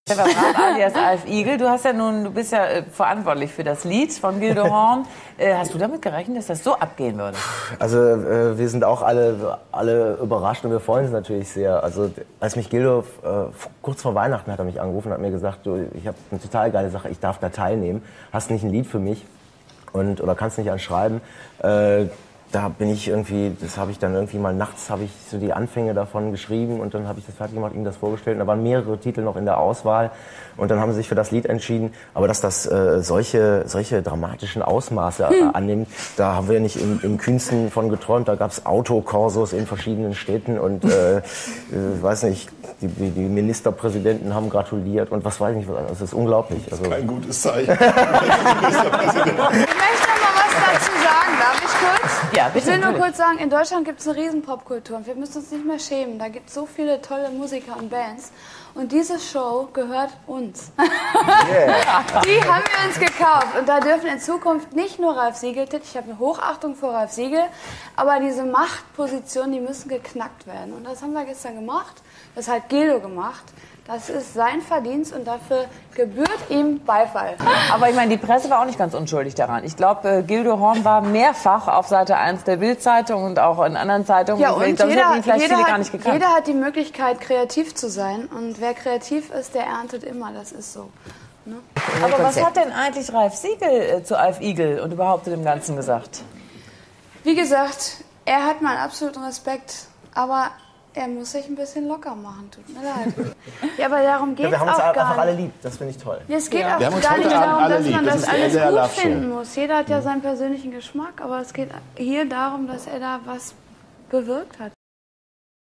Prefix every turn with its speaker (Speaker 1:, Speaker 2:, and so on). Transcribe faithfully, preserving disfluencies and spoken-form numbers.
Speaker 1: Stefan Raab alias Alf Igel, du hast ja nun, du bist ja äh, verantwortlich für das Lied von Gildo Horn. Äh, hast du damit gerechnet, dass das so abgehen würde?
Speaker 2: Also äh, wir sind auch alle, alle überrascht und wir freuen uns natürlich sehr. Also als mich Gildo äh, kurz vor Weihnachten hat er mich angerufen und hat mir gesagt, du, ich habe eine total geile Sache, ich darf da teilnehmen. Hast nicht ein Lied für mich und oder kannst nicht anschreiben? Äh, Da bin ich irgendwie, das habe ich dann irgendwie mal nachts, habe ich so die Anfänge davon geschrieben und dann habe ich das fertig gemacht, ihm das vorgestellt. Und da waren mehrere Titel noch in der Auswahl und dann haben sie sich für das Lied entschieden. Aber dass das äh, solche, solche dramatischen Ausmaße hm. annimmt, da haben wir nicht im, im Kühnsten von geträumt. Da gab es Autokorsos in verschiedenen Städten und äh, äh, weiß nicht, die, die, die Ministerpräsidenten haben gratuliert und was weiß ich, das ist unglaublich.
Speaker 3: Das ist
Speaker 2: also,
Speaker 3: kein gutes Zeichen.
Speaker 4: Ich möchte noch mal was dazu sagen, darf ich kurz?
Speaker 1: Ja, bitte,
Speaker 4: ich will nur
Speaker 1: natürlich.
Speaker 4: kurz sagen, in Deutschland gibt es eine riesen Popkultur und wir müssen uns nicht mehr schämen. Da gibt es so viele tolle Musiker und Bands. Und diese Show gehört uns.
Speaker 2: yeah.
Speaker 4: Die haben wir uns gekauft. Und da dürfen in Zukunft nicht nur Ralf Siegel, ich habe eine Hochachtung vor Ralf Siegel, aber diese Machtpositionen, die müssen geknackt werden. Und das haben wir gestern gemacht. Das hat Gildo gemacht. Das ist sein Verdienst und dafür gebührt ihm Beifall.
Speaker 1: Aber ich meine, die Presse war auch nicht ganz unschuldig daran. Ich glaube, äh, Gildo Horn war mehrfach auf Seite eins der Bild-Zeitung und auch in anderen Zeitungen.
Speaker 4: Ja, und
Speaker 1: das
Speaker 4: jeder,
Speaker 1: hätten ihn vielleicht
Speaker 4: jeder,
Speaker 1: viele
Speaker 4: hat,
Speaker 1: gar nicht gekannt.
Speaker 4: jeder hat die Möglichkeit, kreativ zu sein. Und wer kreativ ist, der erntet immer. Das ist so. Ne?
Speaker 1: Aber was hat denn eigentlich Ralf Siegel äh, zu Alf Igel und überhaupt zu dem Ganzen gesagt?
Speaker 4: Wie gesagt, er hat meinen absoluten Respekt. Aber er muss sich ein bisschen locker machen, tut mir leid. Ja, aber darum geht es
Speaker 2: ja, wir haben uns
Speaker 4: auch
Speaker 2: einfach
Speaker 4: gar
Speaker 2: alle
Speaker 4: nicht.
Speaker 2: lieb, das finde ich toll.
Speaker 4: Es geht
Speaker 1: Ja.
Speaker 4: auch
Speaker 3: Wir haben uns
Speaker 4: gar
Speaker 3: heute
Speaker 4: nicht
Speaker 3: Abend
Speaker 4: darum,
Speaker 3: alle
Speaker 4: dass man
Speaker 3: lieb. Das
Speaker 4: das
Speaker 3: ist eher
Speaker 4: alles
Speaker 3: der
Speaker 4: gut
Speaker 3: Love Show.
Speaker 4: finden muss. Jeder hat ja seinen persönlichen Geschmack, aber es geht hier darum, dass er da was bewirkt hat.